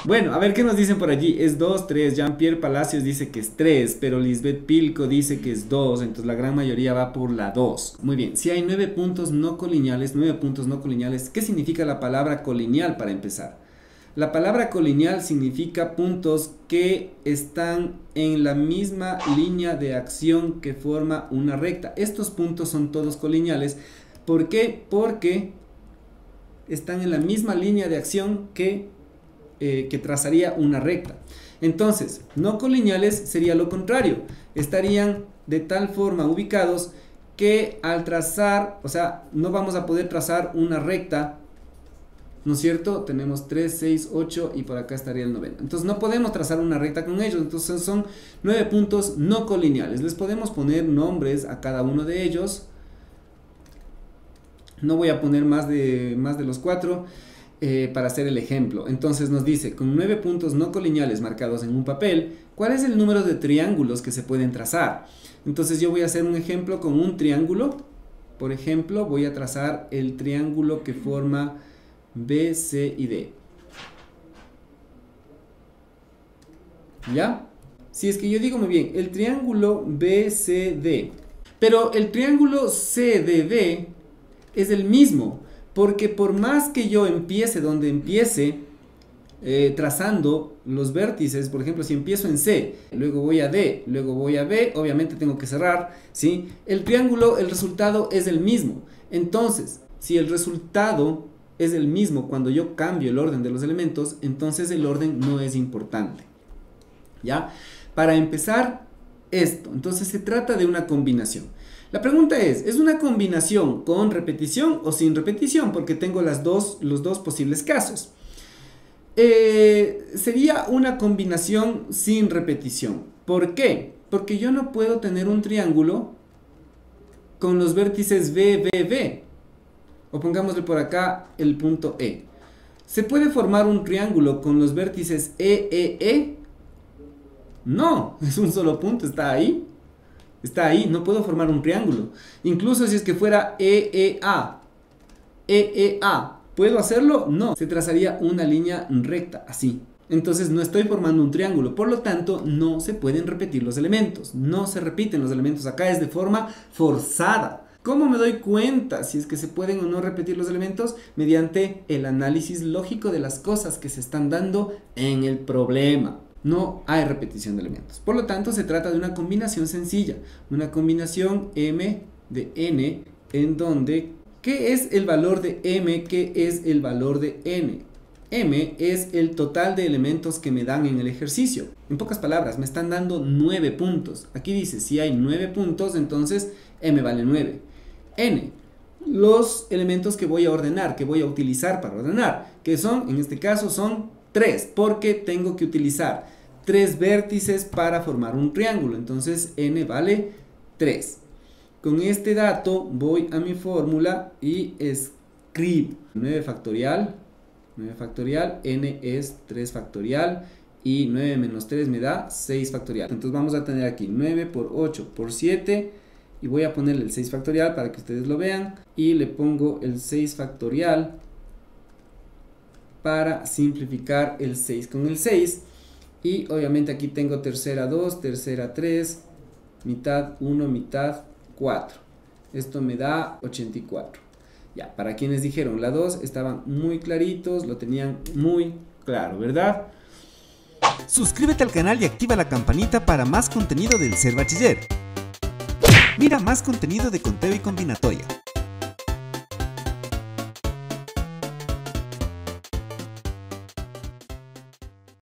Bueno, a ver qué nos dicen por allí. Es 2, 3. Jean-Pierre Palacios dice que es 3, pero Lisbeth Pilco dice que es 2. Entonces la gran mayoría va por la 2. Muy bien, si hay 9 puntos no colineales, ¿qué significa la palabra colineal para empezar? La palabra colineal significa puntos que están en la misma línea de acción que forma una recta. Estos puntos son todos colineales. ¿Por qué? Porque están en la misma línea de acción que trazaría una recta. Entonces, no colineales sería lo contrario. Estarían de tal forma ubicados que al trazar, o sea, no vamos a poder trazar una recta, ¿no es cierto? Tenemos 3, 6, 8 y por acá estaría el 90. Entonces no podemos trazar una recta con ellos. Entonces son 9 puntos no colineales. Les podemos poner nombres a cada uno de ellos. No voy a poner más de los 4 para hacer el ejemplo. Entonces nos dice, con 9 puntos no colineales marcados en un papel, ¿cuál es el número de triángulos que se pueden trazar? Entonces yo voy a hacer un ejemplo con un triángulo. Por ejemplo, voy a trazar el triángulo que forma B, C y D. ¿Ya? Si es que yo digo muy bien, el triángulo BCD, pero el triángulo CDD es el mismo, porque por más que yo empiece donde empiece, trazando los vértices, por ejemplo, si empiezo en C, luego voy a D, luego voy a B, obviamente tengo que cerrar, ¿sí? El triángulo, el resultado es el mismo. Entonces, si el resultado es el mismo cuando yo cambio el orden de los elementos, entonces el orden no es importante. ¿Ya? Para empezar esto, entonces se trata de una combinación. La pregunta ¿es una combinación con repetición o sin repetición? Porque tengo los dos posibles casos. Sería una combinación sin repetición. ¿Por qué? Porque yo no puedo tener un triángulo con los vértices B, B, B. O pongámosle por acá el punto E. ¿Se puede formar un triángulo con los vértices E, E, E? No, es un solo punto, está ahí. Está ahí, no puedo formar un triángulo. Incluso si es que fuera E, E, A. E, E, A. ¿Puedo hacerlo? No. Se trazaría una línea recta, así. Entonces no estoy formando un triángulo. Por lo tanto, no se pueden repetir los elementos. No se repiten los elementos. Acá es de forma forzada. ¿Cómo me doy cuenta si es que se pueden o no repetir los elementos? Mediante el análisis lógico de las cosas que se están dando en el problema. No hay repetición de elementos. Por lo tanto, se trata de una combinación sencilla. Una combinación M de N en donde, ¿qué es el valor de M? ¿Qué es el valor de N? M es el total de elementos que me dan en el ejercicio. En pocas palabras, me están dando 9 puntos. Aquí dice, si hay 9 puntos, entonces M vale 9. N, los elementos que voy a ordenar, que voy a utilizar para ordenar, que son, en este caso, son 3, porque tengo que utilizar 3 vértices para formar un triángulo. Entonces N vale 3. Con este dato voy a mi fórmula y escribo 9 factorial, N es 3 factorial y 9 menos 3 me da 6 factorial. Entonces vamos a tener aquí 9 por 8 por 7 y voy a ponerle el 6 factorial para que ustedes lo vean y le pongo el 6 factorial para simplificar el 6 con el 6. Y obviamente aquí tengo tercera 2, tercera 3, mitad 1, mitad 4. Esto me da 84. Ya, para quienes dijeron la 2 estaban muy claritos, lo tenían muy claro, ¿verdad? Suscríbete al canal y activa la campanita para más contenido del Ser Bachiller. Mira más contenido de conteo y combinatoria.